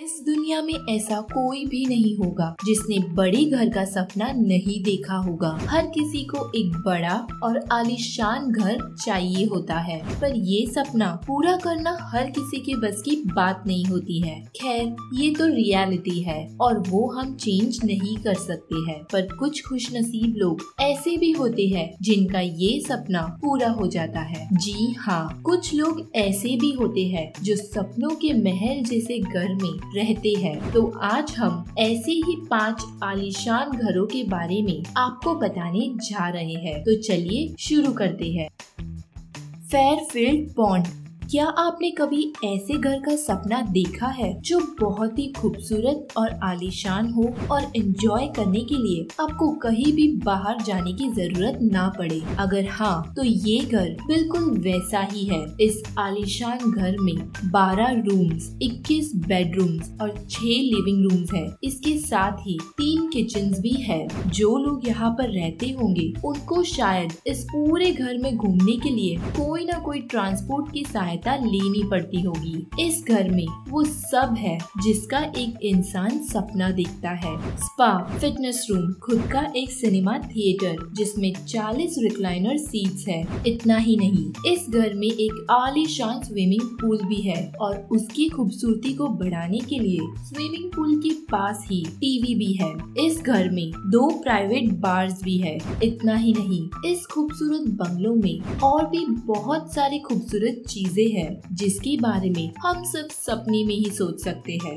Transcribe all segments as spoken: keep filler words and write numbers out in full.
इस दुनिया में ऐसा कोई भी नहीं होगा जिसने बड़े घर का सपना नहीं देखा होगा। हर किसी को एक बड़ा और आलीशान घर चाहिए होता है, पर ये सपना पूरा करना हर किसी के बस की बात नहीं होती है। खैर, ये तो रियलिटी है और वो हम चेंज नहीं कर सकते हैं, पर कुछ खुशनसीब लोग ऐसे भी होते हैं जिनका ये सपना पूरा हो जाता है। जी हाँ, कुछ लोग ऐसे भी होते हैं जो सपनों के महल जैसे घर में रहते हैं। तो आज हम ऐसे ही पांच आलीशान घरों के बारे में आपको बताने जा रहे हैं। तो चलिए शुरू करते हैं। Fairfield pond. क्या आपने कभी ऐसे घर का सपना देखा है जो बहुत ही खूबसूरत और आलीशान हो और एंजॉय करने के लिए आपको कहीं भी बाहर जाने की जरूरत ना पड़े? अगर हाँ, तो ये घर बिल्कुल वैसा ही है। इस आलीशान घर में बारह रूम्स, इक्कीस बेडरूम्स और छह लिविंग रूम्स है। इसके साथ ही तीन किचन्स भी है। जो लोग यहाँ पर रहते होंगे उनको शायद इस पूरे घर में घूमने के लिए कोई ना कोई ट्रांसपोर्ट की सहायता लेनी पड़ती होगी। इस घर में वो सब है जिसका एक इंसान सपना देखता है। स्पा, फिटनेस रूम, खुद का एक सिनेमा थिएटर जिसमें चालीस रिक्लाइनर सीट्स है। इतना ही नहीं, इस घर में एक आलीशान स्विमिंग पूल भी है और उसकी खूबसूरती को बढ़ाने के लिए स्विमिंग पूल के पास ही टीवी भी है। इस घर में दो प्राइवेट बार्स भी है। इतना ही नहीं, इस खूबसूरत बंगलों में और भी बहुत सारी खूबसूरत चीजें है जिसके बारे में हम सिर्फ सपने में ही सोच सकते हैं।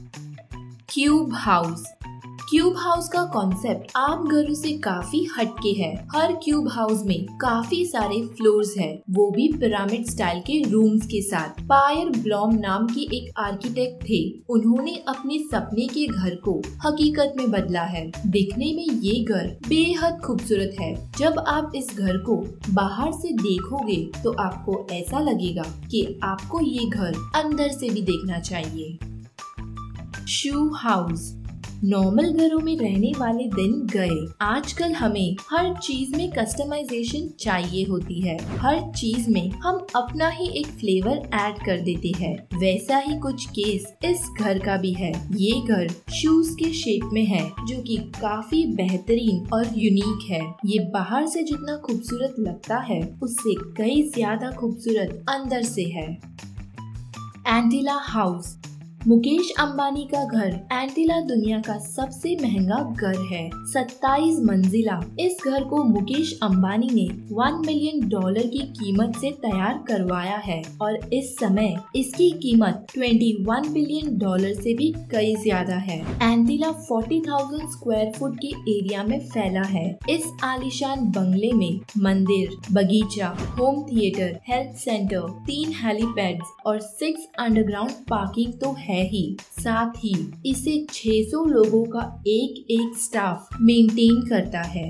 Cube house. क्यूब हाउस का कॉन्सेप्ट आम घरों से काफी हटके है। हर क्यूब हाउस में काफी सारे फ्लोर्स है, वो भी पिरामिड स्टाइल के रूम्स के साथ। पायर ब्लॉम नाम के एक आर्किटेक्ट थे। उन्होंने अपने सपने के घर को हकीकत में बदला है। दिखने में ये घर बेहद खूबसूरत है। जब आप इस घर को बाहर से देखोगे तो आपको ऐसा लगेगा कि आपको ये घर अंदर से भी देखना चाहिए। शू हाउस। नॉर्मल घरों में रहने वाले दिन गए। आजकल हमें हर चीज में कस्टमाइजेशन चाहिए होती है। हर चीज में हम अपना ही एक फ्लेवर ऐड कर देते हैं। वैसा ही कुछ केस इस घर का भी है। ये घर शूज के शेप में है जो कि काफी बेहतरीन और यूनिक है। ये बाहर से जितना खूबसूरत लगता है उससे कई ज्यादा खूबसूरत अंदर से है। एंटिला हाउस। मुकेश अंबानी का घर एंटिला दुनिया का सबसे महंगा घर है। सत्ताईस मंजिला। इस घर को मुकेश अंबानी ने वन मिलियन डॉलर की कीमत से तैयार करवाया है और इस समय इसकी कीमत इक्कीस बिलियन डॉलर से भी कई ज्यादा है। एंटिला चालीस हज़ार स्क्वायर फुट के एरिया में फैला है। इस आलीशान बंगले में मंदिर, बगीचा, होम थिएटर, हेल्थ सेंटर, तीन हेलीपैड्स और सिक्स अंडरग्राउंड पार्किंग तो है ही। साथ ही इसे छह सौ लोगों का एक एक स्टाफ मेंटेन करता है।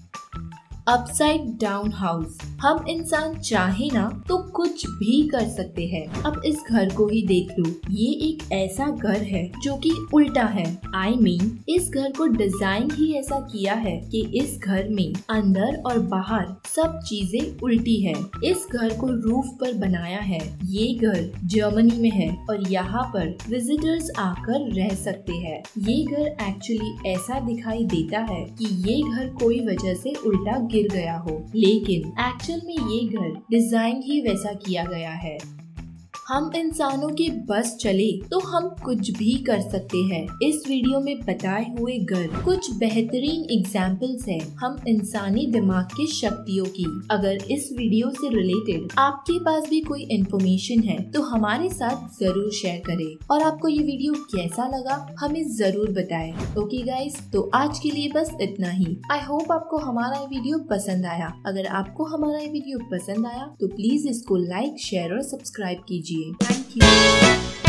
Upside down house. हम इंसान चाहे ना तो कुछ भी कर सकते हैं। अब इस घर को ही देख लो। ये एक ऐसा घर है जो कि उल्टा है। आई I मीन mean, इस घर को डिजाइन ही ऐसा किया है कि इस घर में अंदर और बाहर सब चीजें उल्टी है। इस घर को रूफ पर बनाया है। ये घर जर्मनी में है और यहाँ पर विजिटर्स आकर रह सकते हैं। ये घर एक्चुअली ऐसा दिखाई देता है कि ये घर कोई वजह से उल्टा गिर गया हो, लेकिन एक्चुअल में ये घर डिजाइन ही वैसा किया गया है। हम इंसानों के बस चले तो हम कुछ भी कर सकते हैं। इस वीडियो में बताए हुए घर कुछ बेहतरीन एग्जाम्पल्स हैं हम इंसानी दिमाग की शक्तियों की। अगर इस वीडियो से रिलेटेड आपके पास भी कोई इन्फॉर्मेशन है तो हमारे साथ जरूर शेयर करें और आपको ये वीडियो कैसा लगा हमें जरूर बताएं। ओके गाइस, तो आज के लिए बस इतना ही। आई होप आपको हमारा ये वीडियो पसंद आया। अगर आपको हमारा ये वीडियो पसंद आया तो प्लीज इसको लाइक, शेयर और सब्सक्राइब कीजिए। Thank you.